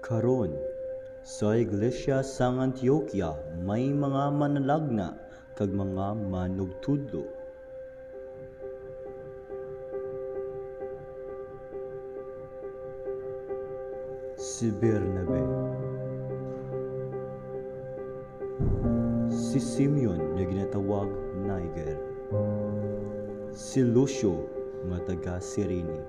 Karon sa Iglesia sang Antioquia may mga manalagna kag mga manugtudlo. Si Bernabe, si Simeon na ginatawag Niger, si Lucio nga taga Cyrene,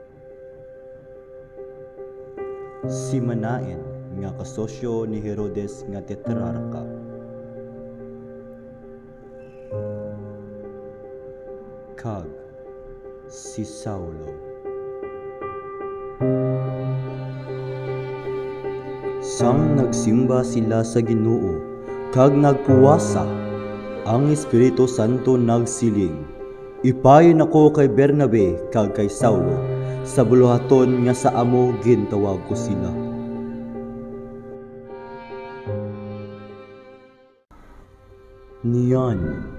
si Manaen nga kasosyo ni Herodes nga tetrarka, kag si Saulo. Sang nagsimba sila sa Ginoo kag nagpuwasa, ang Espiritu Santo nagsiling, "Ipayon ako kay Bernabe kag kay Saulo sa buluhaton nga sa amo gintawag ko sila." Niyan,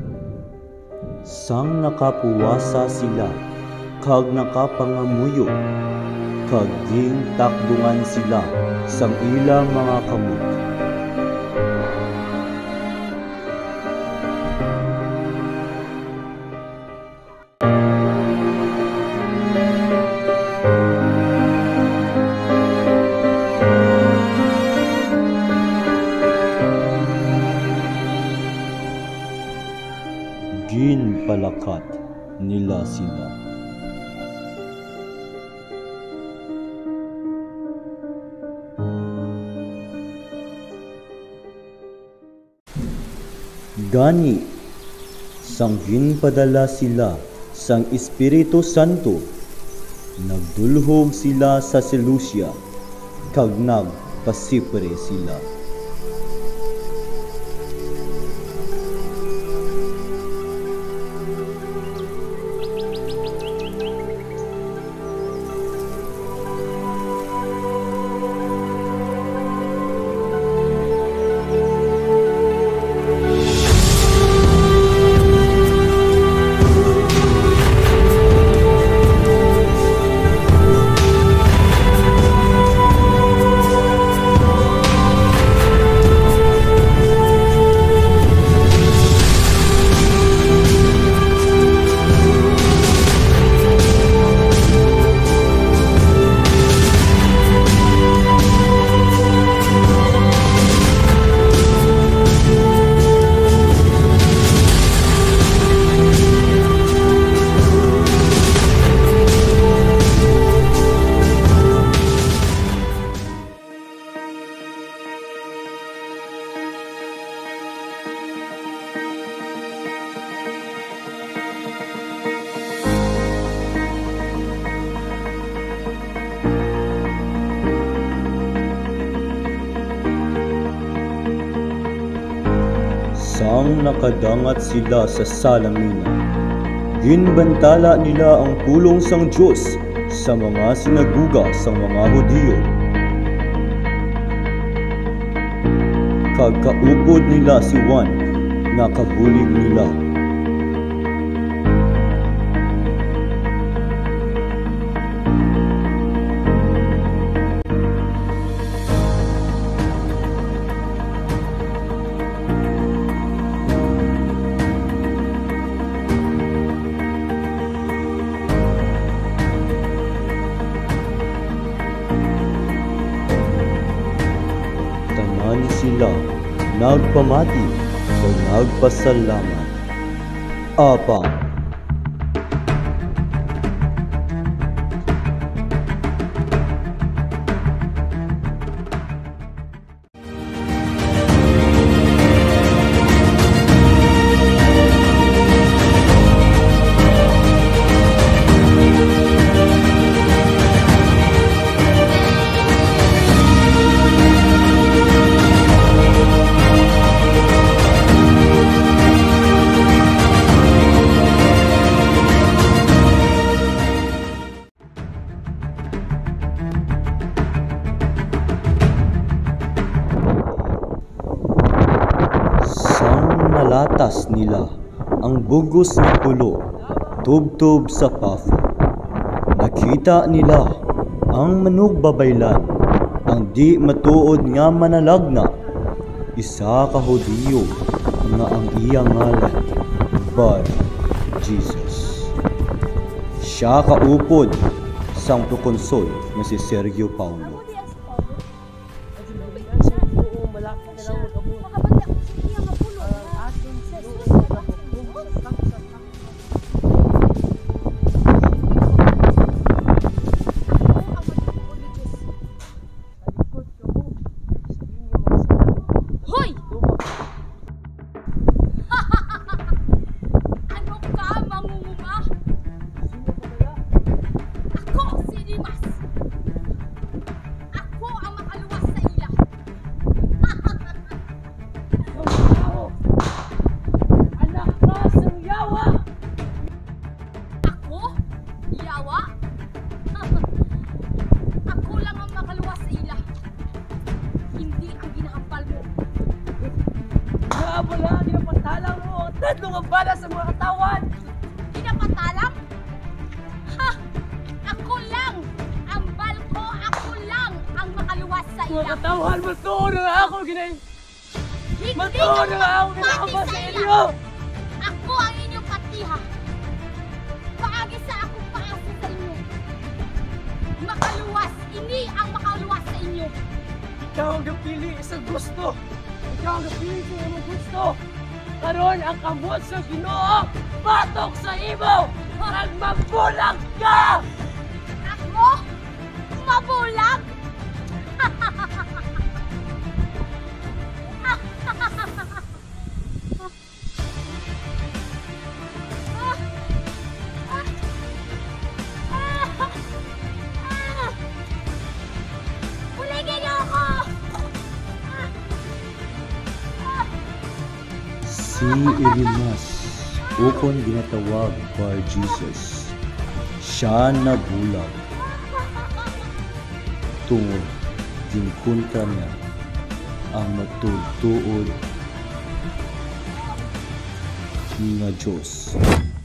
sang nakapuwasa sila kag nakapangamuyo, kag gintakdungan sila sang ilang mga kamot. Ginpalakat nila sila. Gani, sang ginpadala sila sang Espiritu Santo, nagdulhog sila sa Seleucia, kag nagpasipre sila. Sang nakadangat sila sa Salamina, ginbantala nila ang pulong sang Diyos sa mga sinaguga sang mga Hudiyo. Kagkaupod nila si Juan nga kabulig nila. Sila nagpamati o nagpasalamat. Apa. Nalatas nila ang bugos nga pulo tubtob sa Pafo. Nakita nila ang manugbabaylan ang di matuod nga manalagna, isa ka Hudiyo nga ang iyang ngalan Bar Jesus. Siya kaupod sang prokonsol nga si Sergio Paulo. Hoy! Ano ka, mangunguma? Ako si Dimas. Ako ang makaluwas sa ila. Anak ka sa yawa! Ako? Yawa? Ako lang ang makaluwas sa ila. Hindi ang ginakampal mo. Wala, dinapatalang mo ang tatlong ang bala sa mga katawan! Pinapatalang? Ha! Ako lang! Ang balko, ako lang ang makaluwas sa Mga ila. katawan, matuon na ako ginay! Hindi Matuon na ako mati ginakaba sa sa ila. inyo! Ako ang inyong patiha. Paagi sa akong paasi sa inyo. Makaluwas, ini ang makaluwas sa inyo. Ikaw ang napili sa gusto! Ikaw ang napili sa iyong gusto! Karon ang kamot sa Ginoo patok sa imo! Nagmabulag ka! Ako? Mabulag? Buligin niyo ako! Si Elimas, ukon ginatawag Bar Jesus, siya nabulag tungod ginkunta niya ang matugtuod nga Diyos.